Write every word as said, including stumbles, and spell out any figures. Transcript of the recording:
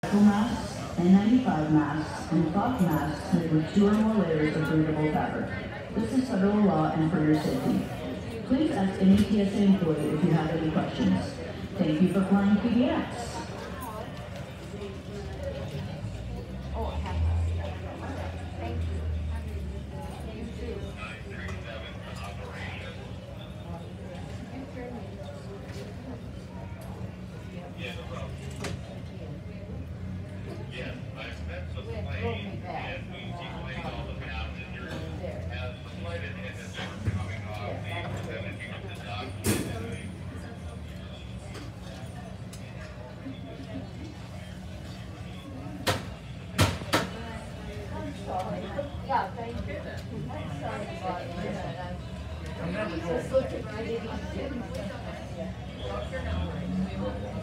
masks, N ninety-five masks, and cloth masks made with two or more layers of breathable fabric. This is federal law and for your safety. Please ask any T S A employee if you have any questions. Thank you for flying P D X. Yeah, thank you. I'm sorry about it. I'm just looking right at you.